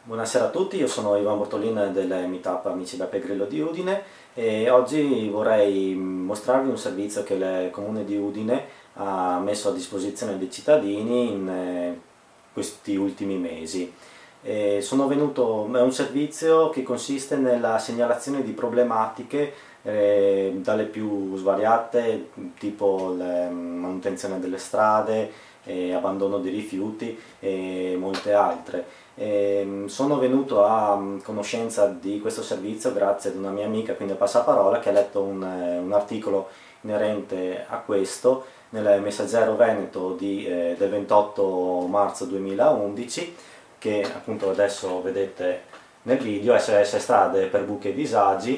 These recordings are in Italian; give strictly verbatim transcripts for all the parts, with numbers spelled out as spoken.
Buonasera a tutti, io sono Ivan Bortolin del Meetup Amici Beppe Grillo di Udine e oggi vorrei mostrarvi un servizio che il Comune di Udine ha messo a disposizione dei cittadini in eh, questi ultimi mesi. E sono venuto, è un servizio che consiste nella segnalazione di problematiche eh, dalle più svariate, tipo la manutenzione delle strade, eh, abbandono di rifiuti e molte altre. E sono venuto a conoscenza di questo servizio grazie ad una mia amica, quindi a Passaparola, che ha letto un, un articolo inerente a questo nel Messaggero Veneto di, eh, del ventotto marzo duemilaundici, che appunto adesso vedete nel video. S O S Strade per buchi e disagi,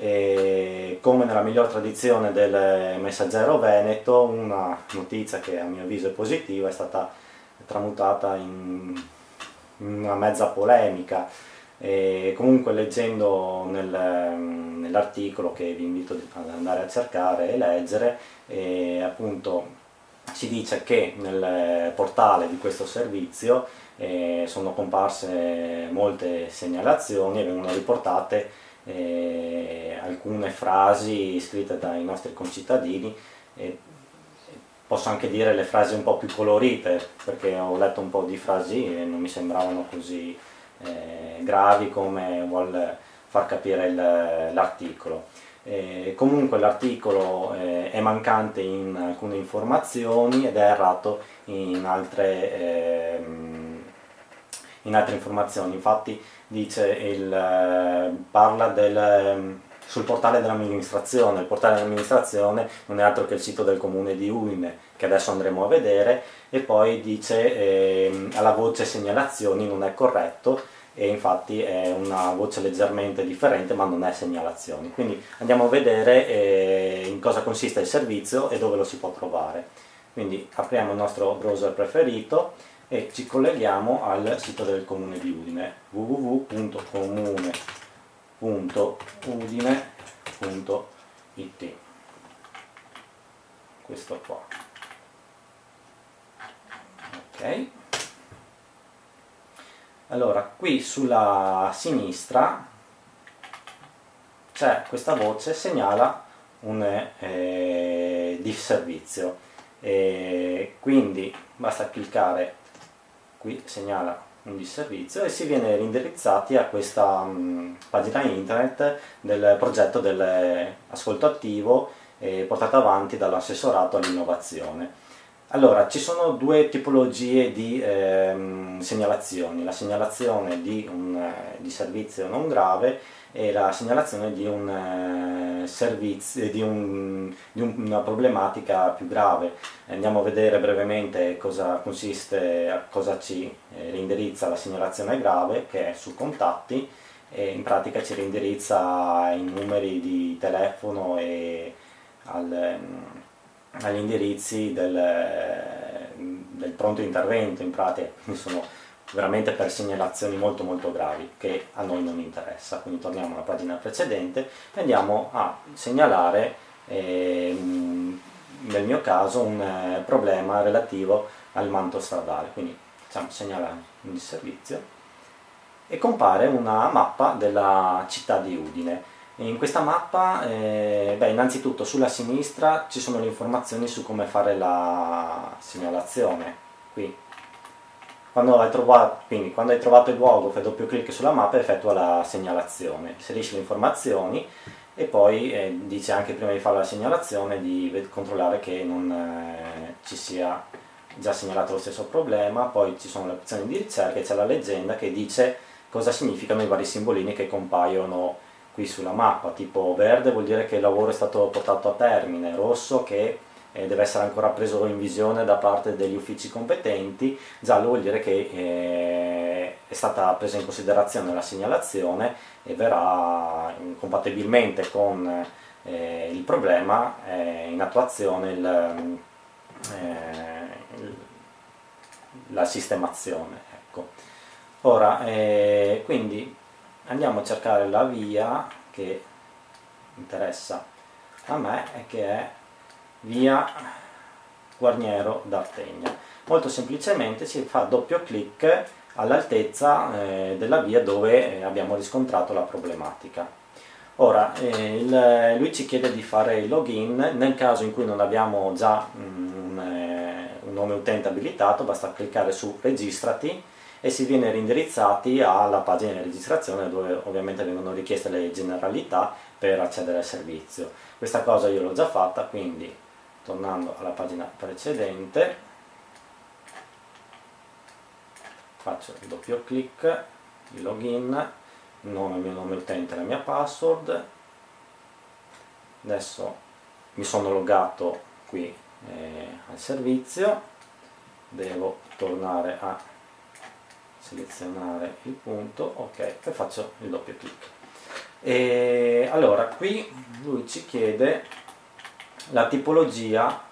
e come nella miglior tradizione del Messaggero Veneto, una notizia che a mio avviso è positiva è stata tramutata in una mezza polemica. E comunque, leggendo nel, nell'articolo, che vi invito ad andare a cercare e leggere, e appunto si dice che nel portale di questo servizio eh, sono comparse molte segnalazioni e vengono riportate eh, alcune frasi scritte dai nostri concittadini. E posso anche dire le frasi un po' più colorite, perché ho letto un po' di frasi e non mi sembravano così eh, gravi come vuol far capire l'articolo. Eh, comunque l'articolo eh, è mancante in alcune informazioni ed è errato in altre, eh, in altre informazioni. Infatti dice il, eh, parla del, sul portale dell'amministrazione. Il portale dell'amministrazione non è altro che il sito del comune di Udine, che adesso andremo a vedere, e poi dice eh, alla voce segnalazioni non è corretto, e infatti è una voce leggermente differente, ma non è segnalazioni. Quindi andiamo a vedere eh, in cosa consiste il servizio e dove lo si può trovare. Quindi apriamo il nostro browser preferito e ci colleghiamo al sito del comune di Udine, w w w punto comune punto udine punto i t. Questo qua. Ok. Allora, qui sulla sinistra c'è questa voce segnala un eh, disservizio, e quindi basta cliccare qui segnala un disservizio e si viene indirizzati a questa mh, pagina internet del progetto dell'ascolto attivo eh, portato avanti dall'assessorato all'innovazione. Allora, ci sono due tipologie di ehm, segnalazioni: la segnalazione di un eh, di servizio non grave e la segnalazione di, un, eh, servizio, di, un, di un, una problematica più grave. Andiamo a vedere brevemente cosa consiste, a cosa ci eh, rindirizza la segnalazione grave, che è su contatti, e in pratica ci rindirizza i numeri di telefono e al, agli indirizzi del, del pronto intervento. In pratica sono veramente per segnalazioni molto molto gravi che a noi non interessa. Quindi torniamo alla pagina precedente e andiamo a segnalare eh, nel mio caso un eh, problema relativo al manto stradale. Quindi facciamo segnalare un disservizio e compare una mappa della città di Udine. In questa mappa, eh, beh, innanzitutto sulla sinistra ci sono le informazioni su come fare la segnalazione. Qui, quando hai trovato, quindi, quando hai trovato il luogo, fai doppio clic sulla mappa e effettua la segnalazione, inserisci le informazioni e poi eh, dice anche, prima di fare la segnalazione, di controllare che non eh, ci sia già segnalato lo stesso problema. Poi ci sono le opzioni di ricerca e c'è la leggenda che dice cosa significano i vari simbolini che compaiono qui sulla mappa. Tipo verde vuol dire che il lavoro è stato portato a termine, rosso che eh, deve essere ancora preso in visione da parte degli uffici competenti, giallo vuol dire che eh, è stata presa in considerazione la segnalazione e verrà compatibilmente con eh, il problema eh, in attuazione il, eh, la sistemazione. Ecco. Ora, eh, quindi andiamo a cercare la via che interessa a me, e che è via Guarniero d'Artegna. Molto semplicemente si fa doppio clic all'altezza eh, della via dove eh, abbiamo riscontrato la problematica. Ora, eh, il, lui ci chiede di fare il login. Nel caso in cui non abbiamo già un, eh, un nome utente abilitato, basta cliccare su registrati e si viene reindirizzati alla pagina di registrazione, dove ovviamente vengono richieste le generalità per accedere al servizio. Questa cosa io l'ho già fatta, quindi tornando alla pagina precedente faccio il doppio clic, il login, il nome, il mio nome utente e la mia password. Adesso mi sono logato qui eh, al servizio, devo tornare a selezionare il punto, ok, e faccio il doppio clic. E allora qui lui ci chiede la tipologia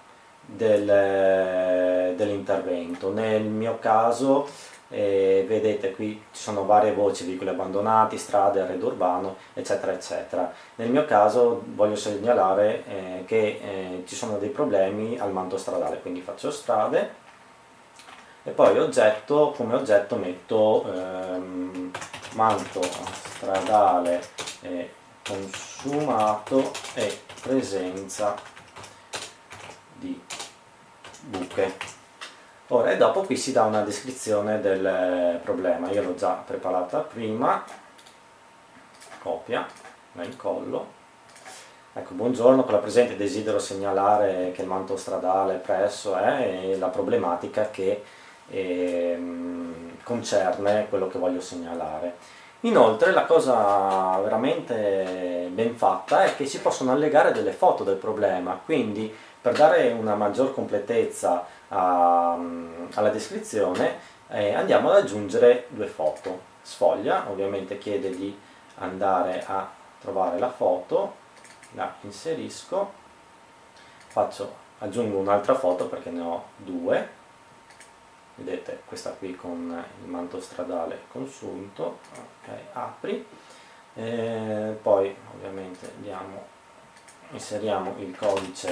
del, dell'intervento. Nel mio caso eh, vedete qui ci sono varie voci: veicoli abbandonati, strade, arredo urbano, eccetera eccetera. Nel mio caso voglio segnalare eh, che eh, ci sono dei problemi al manto stradale, quindi faccio strade e poi oggetto, come oggetto metto ehm, manto stradale eh, consumato e presenza di buche. Ora, e dopo qui si dà una descrizione del problema. Io l'ho già preparata prima, copia, la incollo. Ecco, buongiorno, con la presente desidero segnalare che il manto stradale presso è la problematica che ehm, concerne quello che voglio segnalare. Inoltre la cosa veramente ben fatta è che si possono allegare delle foto del problema, quindi per dare una maggior completezza a, alla descrizione eh, andiamo ad aggiungere due foto. Sfoglia, ovviamente chiede di andare a trovare la foto, la inserisco, faccio, aggiungo un'altra foto perché ne ho due. Vedete questa qui con il manto stradale consunto, ok, apri, e poi ovviamente diamo, inseriamo il codice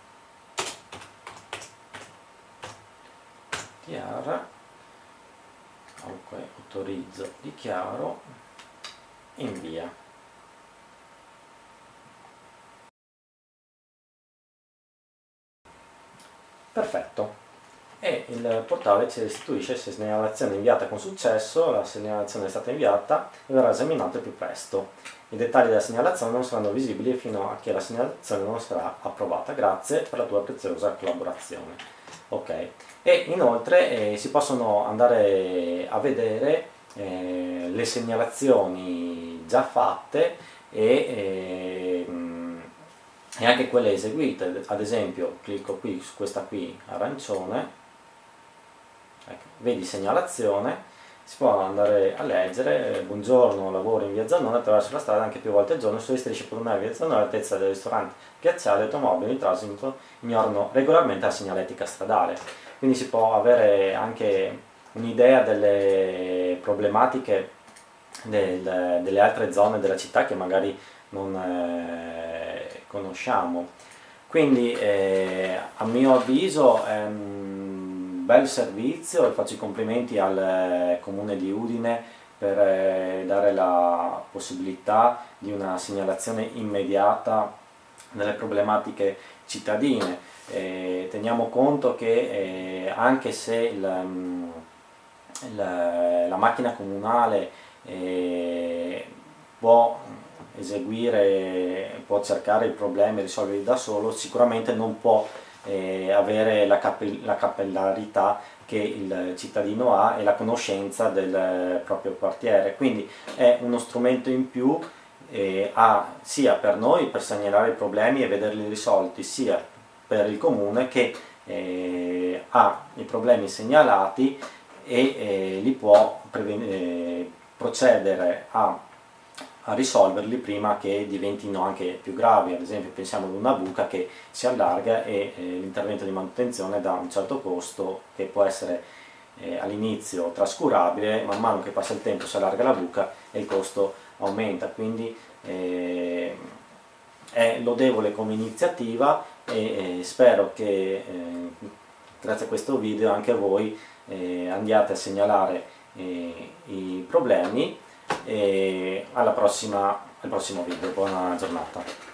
dichiara, ok, autorizzo, dichiaro, invia. Perfetto. E il portale ci restituisce se segnalazione inviata con successo, la segnalazione è stata inviata e verrà esaminata più presto. I dettagli della segnalazione non saranno visibili fino a che la segnalazione non sarà approvata. Grazie per la tua preziosa collaborazione. Ok. E inoltre eh, si possono andare a vedere eh, le segnalazioni già fatte e eh, e anche quelle eseguite. Ad esempio clicco qui su questa qui arancione, ecco, vedi segnalazione, si può andare a leggere: buongiorno, lavoro in via Zannone, attraverso la strada anche più volte al giorno sulle strisce pedonali via Zannone, all'altezza del ristorante Piazzale, automobili in transito ignorano regolarmente la segnaletica stradale. Quindi si può avere anche un'idea delle problematiche del, delle altre zone della città che magari non eh, conosciamo. Quindi eh, a mio avviso è un bel servizio e faccio i complimenti al eh, Comune di Udine per eh, dare la possibilità di una segnalazione immediata delle problematiche cittadine. Eh, teniamo conto che eh, anche se il, il, la macchina comunale eh, può eseguire, può cercare i problemi e risolverli da solo, sicuramente non può eh, avere la, capi la capillarità che il cittadino ha e la conoscenza del proprio quartiere. Quindi è uno strumento in più eh, a, sia per noi per segnalare i problemi e vederli risolti, sia per il comune che eh, ha i problemi segnalati e eh, li può eh, procedere a, a risolverli prima che diventino anche più gravi. Ad esempio pensiamo ad una buca che si allarga e eh, l'intervento di manutenzione dà un certo costo che può essere eh, all'inizio trascurabile, man mano che passa il tempo si allarga la buca e il costo aumenta. Quindi eh, è lodevole come iniziativa e eh, spero che eh, grazie a questo video anche voi eh, andiate a segnalare eh, i problemi e alla prossima, al prossimo video. Buona giornata.